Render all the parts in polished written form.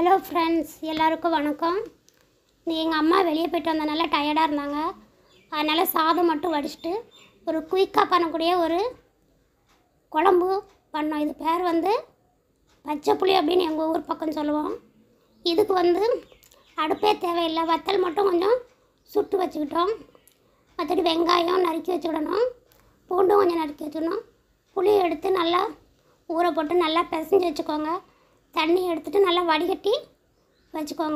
Hello friends, எல்லாருக்கும் வணக்கம். எங்கள் அம்மா வெளியே போய்ட்டு வந்தனால டயர்டாக இருந்தாங்க. அதனால் சாதம் மட்டும் வடிச்சிட்டு ஒரு குயிக்காக பண்ணக்கூடிய ஒரு குழம்பு பண்ணோம். இது பேர் பச்சை புளி அப்படின்னு எங்கள் ஊர் பக்கம் சொல்லுவோம். இதுக்கு அடுப்பே தேவையில்லை, வத்தல் மட்டும் கொஞ்சம் சுட்டு வச்சுக்கிட்டோம். மற்றபடி வெங்காயம் நறுக்கி வச்சுக்கிடணும், பூண்டும் கொஞ்சம் நறுக்கி வச்சுக்கணும். புளி எடுத்து நல்லா ஊற போட்டு நல்லா பிசைஞ்சு வச்சுக்கோங்க. தண்ணி எடுத்துகிட்டு நல்லா வடிகட்டி வச்சுக்கோங்க.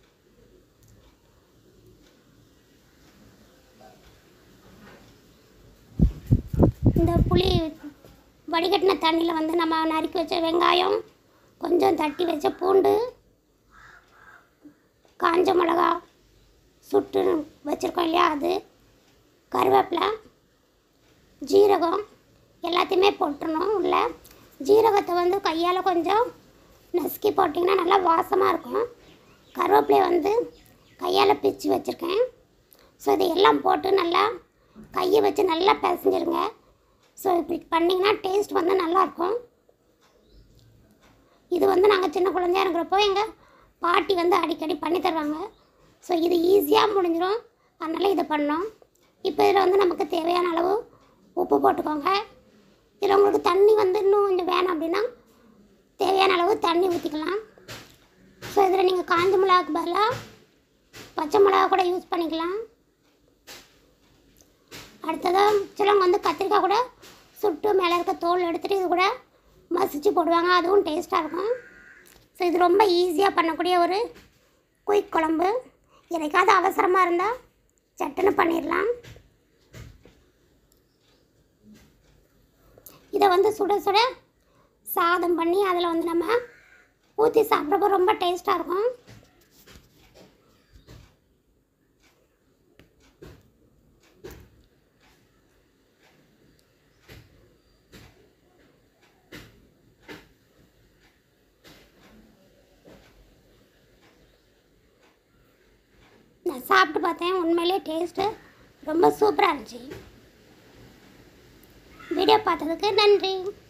இந்த புளி வடிகட்டின தண்ணியில் நம்ம நறுக்கி வச்ச வெங்காயம், கொஞ்சம் தட்டி வச்ச பூண்டு, காஞ்ச மிளகா சுட்டு வச்சுருக்கோம் இல்லையா, அது கருவேப்பிலை, ஜீரகம் எல்லாத்தையுமே போட்டுடணும். உள்ள ஜீரகத்தை கையால் கொஞ்சம் நசுக்கி போட்டிங்கன்னா நல்லா வாசமாக இருக்கும். கருவேப்பிலையை கையால் பிச்சு வச்சுருக்கேன். ஸோ இதையெல்லாம் போட்டு நல்லா கையை வச்சு நல்லா பிசைஞ்சிருங்க. ஸோ இப்படி பண்ணிங்கன்னா டேஸ்ட் நல்லாயிருக்கும். இது நாங்கள் சின்ன குழந்தையாக இருக்கிறப்போ எங்கள் பாட்டி அடிக்கடி பண்ணி தருவாங்க. ஸோ இது ஈஸியாக முடிஞ்சிடும், அதனால் இதை பண்ணோம். இப்போ இதில் நமக்கு தேவையான அளவு உப்பு போட்டுக்கோங்க. இதில் உங்களுக்கு தண்ணி இன்னும் கொஞ்சம் வேணும் அப்படின்னா தேவையான அளவு தண்ணி ஊற்றிக்கலாம். ஸோ இதில் நீங்கள் காஞ்ச மிளகாக்கு பதிலாக பச்சை மிளகா கூட யூஸ் பண்ணிக்கலாம். அடுத்ததாக சிலவங்க கத்திரிக்காய் கூட சுட்டு மேலே இருக்க தோல் எடுத்துகிட்டு இது கூட மசிச்சு போடுவாங்க, அதுவும் டேஸ்ட்டாக இருக்கும். ஸோ இது ரொம்ப ஈஸியாக பண்ணக்கூடிய ஒரு குயிக் குழம்பு. எனக்காவது அவசரமாக இருந்தால் சட்டுன்னு பண்ணிடலாம். இதை சுட சுட சாதம் பண்ணி அதில் நம்ம ஊற்றி சாப்பிட்றப்போ ரொம்ப டேஸ்ட்டாக இருக்கும். நான் சாப்பிட்டு பார்த்தேன், உண்மையிலே டேஸ்ட்டு ரொம்ப சூப்பராக இருந்துச்சு. வீடியோ பார்த்ததுக்கு நன்றி.